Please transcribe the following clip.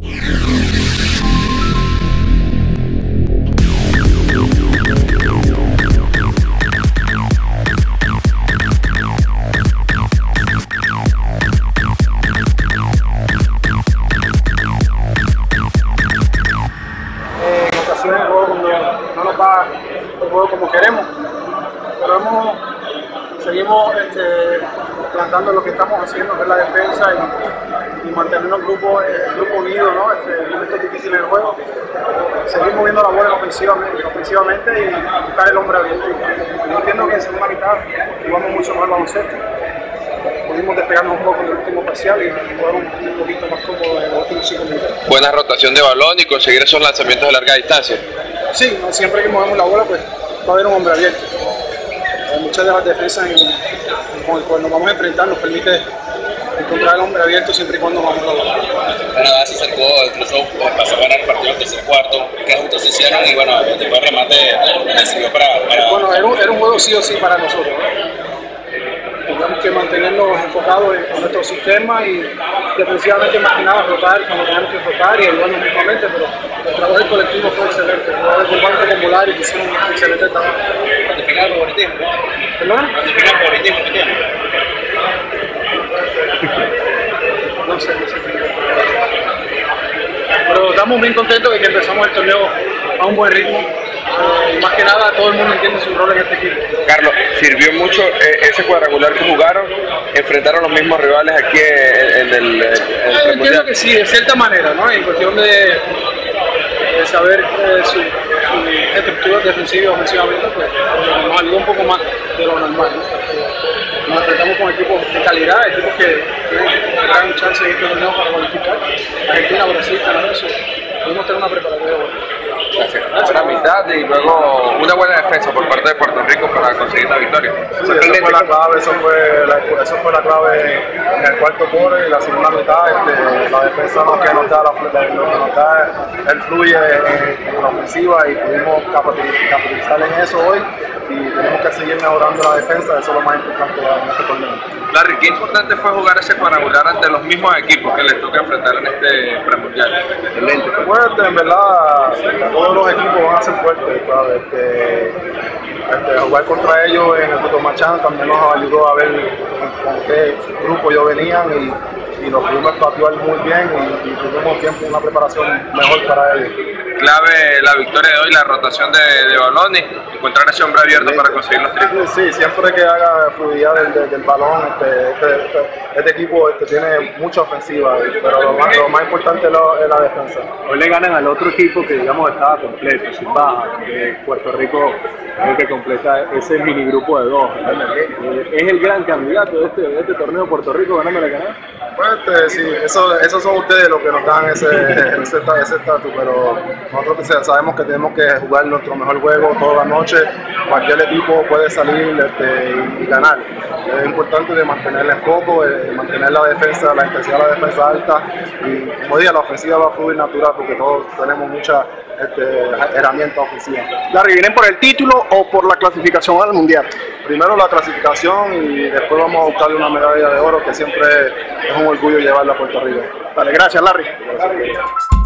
En ocasiones el juego no nos va el juego como queremos, pero seguimos plantando lo que estamos haciendo, que es la defensa y mantener el grupo unido, ¿no? En momentos difíciles del juego. Seguir moviendo la bola ofensivamente y buscar el hombre abierto. Yo entiendo que en segunda mitad jugamos mucho más baloncesto. Pudimos despegarnos un poco del último parcial y jugar un poquito más cómodo en los últimos 5 minutos. Buena rotación de balón y conseguir esos lanzamientos de larga distancia. Sí, siempre que movemos la bola pues va a haber un hombre abierto. Muchas de las defensas con el cual nos vamos a enfrentar nos permite encontrar el hombre abierto siempre y cuando vamos a la bola. Canadá se acercó, incluso pasó a ganar el partido en el tercer cuarto, que juntos se hicieron y bueno, después el remate le sirvió para... Bueno, era un juego sí o sí para nosotros, ¿no? Tenemos que mantenernos enfocados en nuestro sistema y defensivamente más que nada rotar cuando tenemos que rotar y ayudarnos mutuamente, pero el trabajo del colectivo fue excelente. Los jugadores del banco con Volari que hicieron un excelente trabajo. ¿Cuantificar el favoritismo? ¿Perdón? ¿Cuantificar el favoritismo que tiene? No sé. Pero estamos bien contentos de que empezamos el torneo a un buen ritmo. Y más que nada todo el mundo entiende su rol en este equipo. Carlos, ¿sirvió mucho ese cuadrangular que jugaron? ¿Enfrentaron los mismos rivales aquí en el entiendo que sí, de cierta manera, ¿no? En cuestión de saber su estructura defensiva y ofensivamente, pues nos ayudó un poco más de lo normal, ¿no? Nos enfrentamos con equipos de calidad, equipos que tienen gran chance de este torneo para cualificar. Argentina, Brasil, Canadá, pudimos tener una preparatoria buena. Una mitad y luego una buena defensa por parte de Puerto Rico para conseguir la victoria. Sí, eso fue la clave en el cuarto quarter y la segunda mitad. La defensa que nos da el fluye en la ofensiva y pudimos capitalizar en eso hoy y tenemos que seguir mejorando la defensa, eso es lo más importante en este torneo. Larry, qué importante fue jugar ese cuadrangular ante los mismos equipos que les toca enfrentar en este premundial. Excelente. Fuerte, en verdad, todos los equipos van a ser fuertes, ¿sabes? Jugar contra ellos en el Puerto Machán también nos ayudó a ver con qué grupo ellos venían y los pudimos actuar muy bien y tuvimos tiempo, una preparación mejor para ellos. Clave la victoria de hoy, la rotación de balones, encontrar ese hombre abierto para conseguir los triples. Sí, siempre que haga fluididad del balón, este equipo tiene mucha ofensiva, pero lo más importante es la defensa. Hoy le ganan al otro equipo que digamos estaba completo, sin baja, que Puerto Rico es el que completa ese minigrupo de dos. Es el gran candidato de este torneo Puerto Rico ganándole a Canadá. Pues sí, esos son ustedes los que nos dan ese estatus, pero nosotros sabemos que tenemos que jugar nuestro mejor juego toda la noche. Cualquier equipo puede salir y ganar. Es importante de mantener el foco, mantener la defensa, la intensidad de la defensa alta y como dije, la ofensiva va a fluir natural porque todos tenemos muchas herramientas ofensivas. Larry, ¿vienen por el título o por la clasificación al mundial? Primero la clasificación y después vamos a buscarle una medalla de oro que siempre es un orgullo llevarla a Puerto Rico. Dale, gracias Larry.